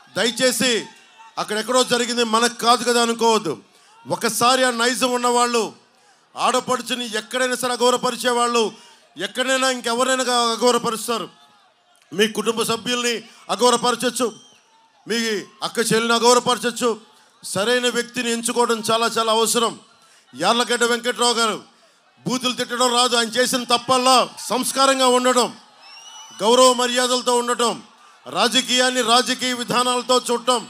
దయచేసి అక్కడెక్కడో జరిగింది మనకు కాదు కదా అనుకోవద్దు. ఒకసారి ఆ నైజం ఉన్నవాళ్ళు ఆడపడుచుని ఎక్కడైనా సరే అగౌరవపరిచేవాళ్ళు ఎక్కడైనా ఇంకెవరైనా అగౌరవపరుస్తారు. మీ కుటుంబ సభ్యుల్ని అగౌరవపరచచ్చు, మీ అక్క చెల్లిని అగౌరవపరచచ్చు. సరైన వ్యక్తిని ఎంచుకోవడం చాలా చాలా అవసరం. యార్లగడ్డ వెంకట్రావు గారు బూతులు తిట్టడం రాదు, ఆయన చేసిన తప్పల్లా సంస్కారంగా ఉండటం, గౌరవ మర్యాదలతో ఉండటం, రాజకీయాన్ని రాజకీయ విధానాలతో చూడటం,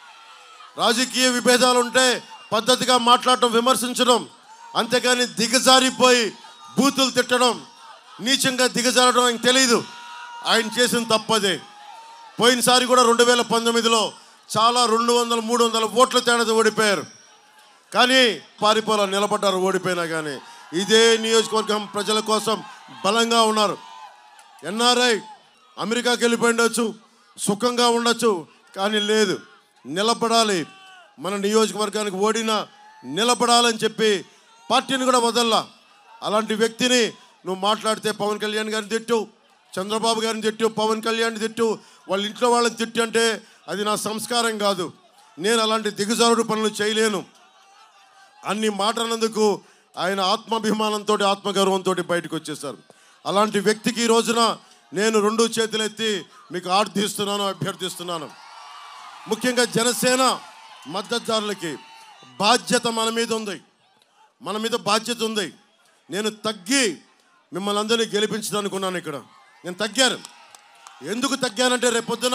రాజకీయ విభేదాలు ఉంటే పద్ధతిగా మాట్లాడటం, విమర్శించడం, అంతేగాని దిగజారిపోయి బూతులు తిట్టడం, నీచంగా దిగజారడం ఆయనకు తెలీదు. ఆయన చేసిన తప్పదే. పోయినసారి కూడా 2019లో చాలా 200-300 ఓట్ల తేడాతో ఓడిపోయారు. కానీ పారిపోలా నిలబడ్డారు ఓడిపోయినా. కానీ ఇదే నియోజకవర్గం ప్రజల కోసం బలంగా ఉన్నారు. ఎన్ఆర్ఐ అమెరికాకి వెళ్ళిపోయిండొచ్చు, సుఖంగా ఉండొచ్చు, కానీ లేదు, నిలబడాలి, మన నియోజకవర్గానికి ఓడినా నిలబడాలని చెప్పి పార్టీని కూడా వదల్లా. అలాంటి వ్యక్తిని నువ్వు మాట్లాడితే పవన్ కళ్యాణ్ గారిని తిట్టు, చంద్రబాబు గారిని తిట్టు, పవన్ కళ్యాణ్ తిట్టు, వాళ్ళ ఇంట్లో వాళ్ళని తిట్టు అంటే అది నా సంస్కారం కాదు. నేను అలాంటి దిగజారుడు పనులు చేయలేను. అన్ని మాటలందుకు ఆయన ఆత్మాభిమానంతో ఆత్మగౌరవంతో బయటకు వచ్చేసారు. అలాంటి వ్యక్తికి ఈ రోజున నేను 2 చేతులెత్తి మీకు ఆర్థిస్తున్నాను, అభ్యర్థిస్తున్నాను. ముఖ్యంగా జనసేన మద్దతుదారులకి బాధ్యత మన మీద ఉంది, మన మీద బాధ్యత ఉంది. నేను తగ్గి మిమ్మల్ని అందరినీ గెలిపించదనుకున్నాను. ఇక్కడ నేను తగ్గాను. ఎందుకు తగ్గానంటే రేపొద్దున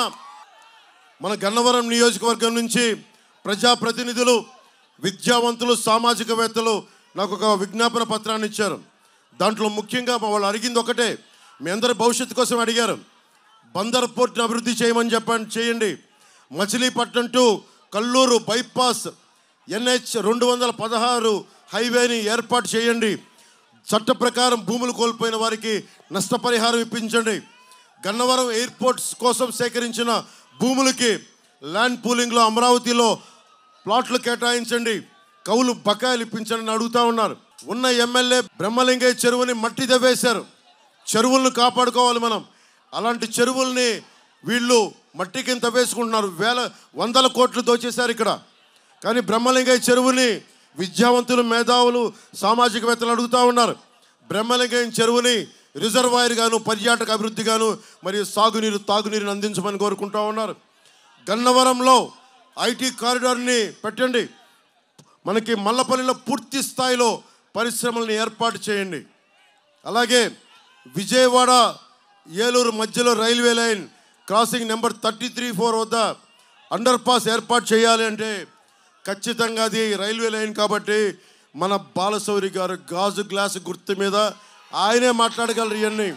మన గన్నవరం నియోజకవర్గం నుంచి ప్రజాప్రతినిధులు, విద్యావంతులు, సామాజికవేత్తలు నాకు ఒక విజ్ఞాపన పత్రాన్ని ఇచ్చారు. దాంట్లో ముఖ్యంగా వాళ్ళు అడిగింది ఒకటే, మీ అందరి భవిష్యత్తు కోసం అడిగారు. బందర్ పోర్ట్ని అభివృద్ధి చేయమని చేయండి. Machilipatnam to Kalluru bypass NH 216 హైవేని ఏర్పాటు చేయండి. చట్ట ప్రకారం భూములు కోల్పోయిన వారికి నష్టపరిహారం ఇప్పించండి. గన్నవరం ఎయిర్పోర్ట్స్ కోసం సేకరించిన భూములకి ల్యాండ్ పూలింగ్లో అమరావతిలో ప్లాట్లు కేటాయించండి, కౌలు బకాయిలు ఇప్పించండి అడుగుతూ ఉన్నారు. ఉన్న ఎమ్మెల్యే బ్రహ్మలింగయ్య చెరువుని మట్టి దవ్వేశారు. చెరువులను కాపాడుకోవాలి మనం. అలాంటి చెరువుల్ని వీళ్ళు మట్టి కింద తవ్వేసుకుంటున్నారు. 100 కోట్లు దోచేశారు ఇక్కడ. కానీ బ్రహ్మలింగయ్య చెరువుని విద్యావంతులు, మేధావులు, సామాజికవేత్తలు అడుగుతూ ఉన్నారు. బ్రహ్మలింగయ్య చెరువుని రిజర్వాయర్ గాను, పర్యాటక అభివృద్ధి గాను, మరియు సాగునీరు, తాగునీరుని అందించమని కోరుకుంటూ ఉన్నారు. గన్నవరంలో IT కారిడార్ని పెట్టండి. మనకి మల్లపల్లిలో పూర్తి స్థాయిలో పరిశ్రమలను ఏర్పాటు చేయండి. అలాగే విజయవాడ ఏలూరు మధ్యలో రైల్వే లైన్ క్రాసింగ్ నెంబర్ 33-4 వద్ద అండర్ పాస్ ఏర్పాటు చేయాలి. అంటే ఖచ్చితంగా అది రైల్వే లైన్ కాబట్టి మన బాలశౌరి గారు గాజు గ్లాసు గుర్తు మీద ఆయనే మాట్లాడగలరు. ఇవన్నీ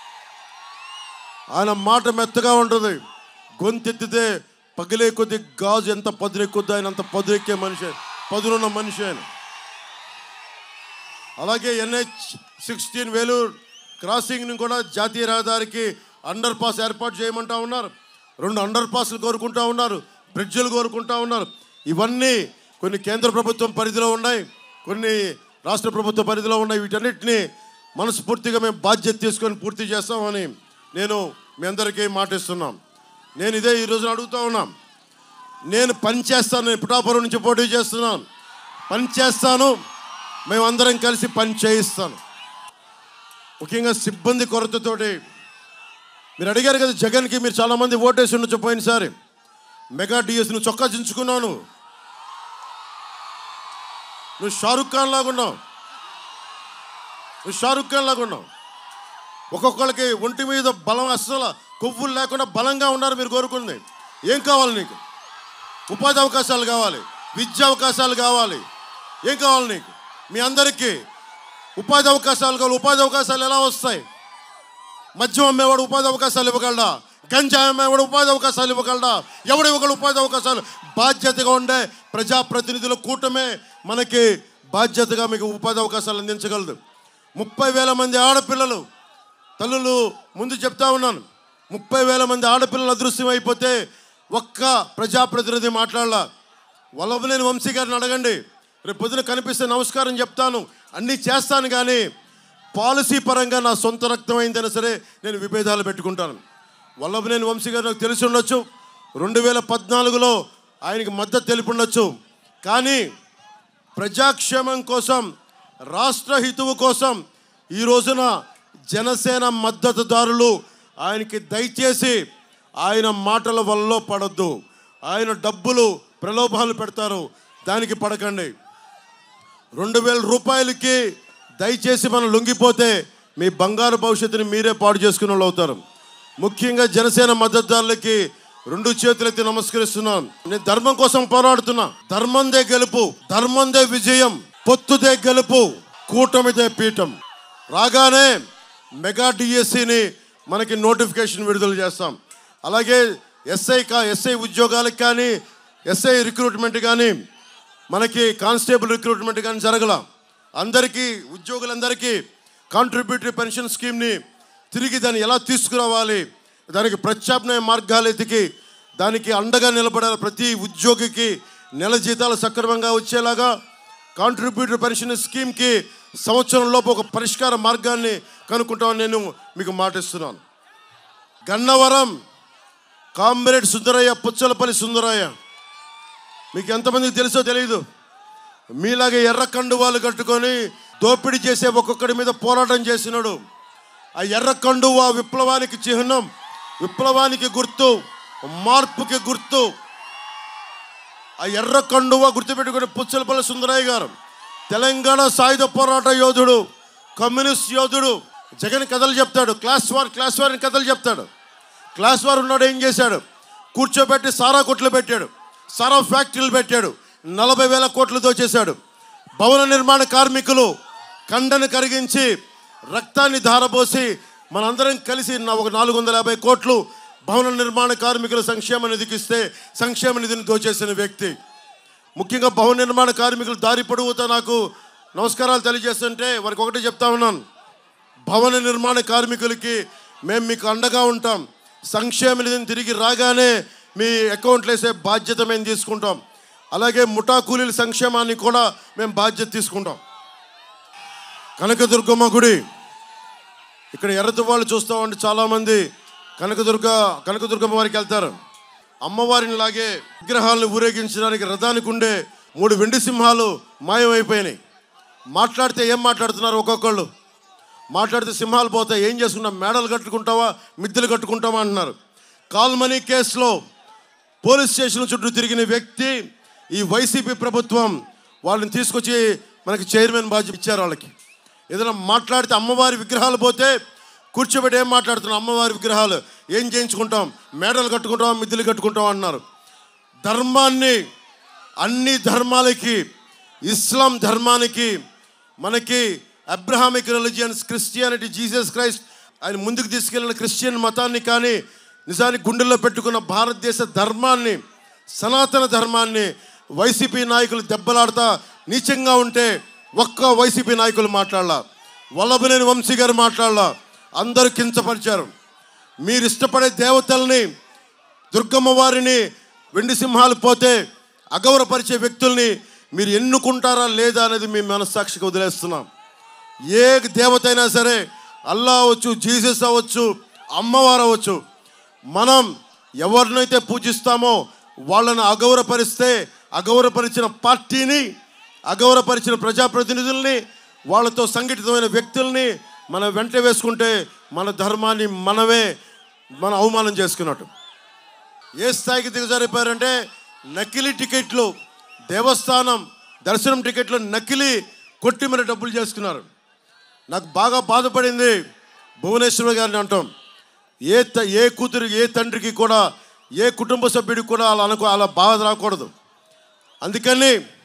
ఆయన మాట మెత్తగా ఉంటుంది, గొంతెత్తితే పగిలే కొద్ది గాజు ఎంత పదునెక్కుద్ది, ఆయన అంత పదునెక్కే మనిషి, పదునున్న మనిషి ఆయన. అలాగే NH 16 వేలూరు క్రాసింగ్ని కూడా జాతీయ రహదారికి అండర్ పాస్ ఏర్పాటు చేయమంటా ఉన్నారు. 2 అండర్ పాస్లు కోరుకుంటా ఉన్నారు, బ్రిడ్జిలు కోరుకుంటా ఉన్నారు. ఇవన్నీ కొన్ని కేంద్ర ప్రభుత్వం పరిధిలో ఉన్నాయి, కొన్ని రాష్ట్ర ప్రభుత్వ పరిధిలో ఉన్నాయి. వీటన్నిటిని మనస్ఫూర్తిగా మేము బాధ్యత తీసుకొని పూర్తి చేస్తామని నేను మీ అందరికీ మాటిస్తున్నాం. నేను ఇదే ఈరోజు అడుగుతూ ఉన్నాం. నేను పని చేస్తాను, నేను పిఠాపురం నుంచి పోటీ చేస్తున్నాను, పని చేస్తాను, మేమందరం కలిసి పని చేయిస్తాను. ముఖ్యంగా సిబ్బంది కొరతతోటి మీరు అడిగారు కదా, జగన్కి మీరు చాలామంది ఓటేసి ఉండొచ్చు. పోయినసారి మెగా డిఎస్ నువ్వు చొక్కా చించుకున్నావు, నువ్వు షారుఖ్ ఖాన్ లాగా ఉన్నావు, నువ్వు షారుఖ్ ఖాన్ లాగా ఉన్నావు. ఒక్కొక్కరికి ఒంటి మీద బలం, అస్సలు కొవ్వులు లేకుండా బలంగా ఉన్నారు. మీరు కోరుకుంది ఏం కావాలి? నీకు ఉపాధి అవకాశాలు కావాలి, విద్యా అవకాశాలు కావాలి. ఏం కావాలి నీకు? మీ అందరికీ ఉపాధి అవకాశాలు కావాలి. ఉపాధి అవకాశాలు ఎలా వస్తాయి? మద్యం అమ్మేవాడు ఉపాధి అవకాశాలు ఇవ్వగలడా? గంజాయి అమ్మేవాడు ఉపాధి అవకాశాలు ఇవ్వగలడా? ఎవడు ఇవ్వగలడు ఉపాధి అవకాశాలు? బాధ్యతగా ఉండే ప్రజాప్రతినిధుల కూటమే మనకి బాధ్యతగా మీకు ఉపాధి అవకాశాలు అందించగలదు. 30,000 మంది ఆడపిల్లలు తల్లులు ముందు చెప్తా ఉన్నాను. 30,000 మంది ఆడపిల్లలు అదృశ్యం అయిపోతే ఒక్క ప్రజాప్రతినిధి మాట్లాడాల. వల్లభనేని వంశీ గారిని అడగండి, రేపు పొద్దున కనిపిస్తే నమస్కారం చెప్తాను, అన్నీ చేస్తాను. కానీ పాలసీ పరంగా నా సొంత రక్తం అయిందైనా సరే నేను విభేదాలు పెట్టుకుంటాను. వల్లభనేని వంశీ గారు నాకు తెలిసి ఉండొచ్చు, 2014లో ఆయనకి మద్దతు తెలిపుండొచ్చు. కానీ ప్రజాక్షేమం కోసం, రాష్ట్ర హితువు కోసం ఈ రోజున జనసేన మద్దతుదారులు ఆయనకి దయచేసి ఆయన మాటల వల్ల పడద్దు. ఆయన డబ్బులు ప్రలోభాలు పెడతారు, దానికి పడకండి. 2000 రూపాయలకి దయచేసి మనం లొంగిపోతే మీ బంగారు భవిష్యత్తుని మీరే పాడు చేసుకునే వాళ్ళు అవుతారు. ముఖ్యంగా జనసేన మద్దతుదారులకి 2 చేతులెత్తి నమస్కరిస్తున్నాను. నేను ధర్మం కోసం పోరాడుతున్నా. ధర్మందే గెలుపు, ధర్మందే విజయం, పొత్తుదే గెలుపు, కూటమిదే పీఠం. రాగానే మెగా డిఎస్సిని మనకి నోటిఫికేషన్ విడుదల చేస్తాం. అలాగే ఎస్ఐ ఉద్యోగాలకు కానీ, ఎస్ఐ రిక్రూట్మెంట్ కానీ, మనకి కానిస్టేబుల్ రిక్రూట్మెంట్ కానీ జరగల. అందరికీ, ఉద్యోగులందరికీ కాంట్రిబ్యూటరీ పెన్షన్ స్కీమ్ని తిరిగి దాన్ని ఎలా తీసుకురావాలి, దానికి ప్రత్యామ్నాయ మార్గాలు ఎతికి దానికి అండగా నిలబడాలి. ప్రతి ఉద్యోగికి నెల జీతాలు సక్రమంగా వచ్చేలాగా కాంట్రిబ్యూటరీ పెన్షన్ స్కీమ్కి సంవత్సరంలోపు ఒక పరిష్కార మార్గాన్ని కనుక్కుంటామని నేను మీకు మాటిస్తున్నాను. గన్నవరం కామ్రేడ్ సుందరయ్య, పుచ్చలపల్లి సుందరయ్య, మీకు ఎంతమందికి తెలుసో తెలియదు. మీలాగే ఎర్ర కండువాలు కట్టుకొని దోపిడీ చేసే ఒక్కొక్కడి మీద పోరాటం చేసినాడు. ఆ ఎర్ర కండువా విప్లవానికి చిహ్నం, విప్లవానికి గుర్తు, మార్పుకి గుర్తు. ఆ ఎర్ర కండువా గుర్తుపెట్టుకుని పుచ్చలపల్లి సుందరయ్య గారు తెలంగాణ సాయుధ పోరాట యోధుడు, కమ్యూనిస్ట్ యోధుడు. జగన్ కథలు చెప్తాడు, క్లాస్ వార్ అని కథలు చెప్తాడు. క్లాస్ వార్ ఉన్నాడు, ఏం చేశాడు? కూర్చోబెట్టి సారా కొట్లు పెట్టాడు, సారా ఫ్యాక్టరీలు పెట్టాడు, 40,000 కోట్లు దోచేశాడు. భవన నిర్మాణ కార్మికులు కండను కరిగించి రక్తాన్ని ధారపోసి మనందరం కలిసి ఒక 450 కోట్లు భవన నిర్మాణ కార్మికుల సంక్షేమ నిధికి ఇస్తే సంక్షేమ నిధిని దోచేసిన వ్యక్తి. ముఖ్యంగా భవన నిర్మాణ కార్మికులు దారి పొడవుతో నాకు నమస్కారాలు తెలియజేస్తుంటే వారికి ఒకటే చెప్తా ఉన్నాను, భవన నిర్మాణ కార్మికులకి మేము మీకు అండగా ఉంటాం. సంక్షేమ నిధిని తిరిగి రాగానే మీ అకౌంట్లు వేసే బాధ్యత మేము తీసుకుంటాం. అలాగే ముఠా కూలీల సంక్షేమాన్ని కూడా మేము బాధ్యత తీసుకుంటాం. కనకదుర్గమ్మ గుడి, ఇక్కడ ఎర్రతి వాళ్ళు చూస్తామంటే చాలామంది కనకదుర్గమ్మ వారికి వెళ్తారు. అమ్మవారిని లాగే విగ్రహాలను ఊరేగించడానికి రథానికి ఉండే 3 వెండి సింహాలు మాయమైపోయినాయి. మాట్లాడితే ఏం మాట్లాడుతున్నారు? ఒక్కొక్కళ్ళు మాట్లాడితే సింహాలు పోతాయి, ఏం చేసుకున్నాం, మేడలు కట్టుకుంటావా, మిద్దెలు కట్టుకుంటావా అంటున్నారు. కాల్మనీ కేసులో పోలీస్ స్టేషన్ చుట్టూ తిరిగిన వ్యక్తి ఈ వైసీపీ ప్రభుత్వం వాళ్ళని తీసుకొచ్చి మనకి చైర్మన్ బాధ్యత ఇచ్చారు. వాళ్ళకి ఏదైనా మాట్లాడితే అమ్మవారి విగ్రహాలు పోతే కూర్చోబెట్టి ఏం మాట్లాడుతున్నాం, అమ్మవారి విగ్రహాలు ఏం చేయించుకుంటాం, మేడలు కట్టుకుంటాం, మిద్దెలు కట్టుకుంటాం అన్నారు. ధర్మాన్ని, అన్ని ధర్మాలకి, ఇస్లాం ధర్మానికి, మనకి Abrahamic religions, Christianity, Jesus Christ ఆయన ముందుకు తీసుకెళ్ళిన క్రిస్టియన్ మతాన్ని కానీ, నిజానికి గుండెల్లో పెట్టుకున్న భారతదేశ ధర్మాన్ని, సనాతన ధర్మాన్ని వైసీపీ నాయకులు దెబ్బలాడుతా నీచంగా ఉంటే ఒక్క వైసీపీ నాయకులు మాట్లాడాల, వల్లభనేని వంశీ గారు మాట్లాడాల, అందరూ కించపరిచారు. మీరు ఇష్టపడే దేవతల్ని, దుర్గమ్మ వారిని, వెండి సింహాలు పోతే అగౌరవపరిచే వ్యక్తుల్ని మీరు ఎన్నుకుంటారా లేదా అనేది మీ మనస్సాక్షికి వదిలేస్తున్నాం. ఏ దేవత అయినా సరే, అల్లా అవ్వచ్చు, జీసస్ అవ్వచ్చు, అమ్మవారు అవ్వచ్చు, మనం ఎవరినైతే పూజిస్తామో వాళ్ళని అగౌరవపరిస్తే, అగౌరవపరిచిన పార్టీని, అగౌరవపరిచిన ప్రజాప్రతినిధుల్ని, వాళ్ళతో సంఘటితమైన వ్యక్తుల్ని మనం వెంట వేసుకుంటే మన ధర్మాన్ని మన అవమానం చేసుకున్నట్టు. ఏ స్థాయికి దిగజారిపోయారంటే నకిలీ టికెట్లు, దేవస్థానం దర్శనం టికెట్లు నకిలీ కొట్టి మరి డబ్బులు చేసుకున్నారు. నాకు బాగా బాధపడింది భువనేశ్వర్ గారిని అంటాం. ఏ కూతురు, ఏ తండ్రికి కూడా, ఏ కుటుంబ సభ్యుడికి కూడా అలా బాధ రాకూడదు. అందుకని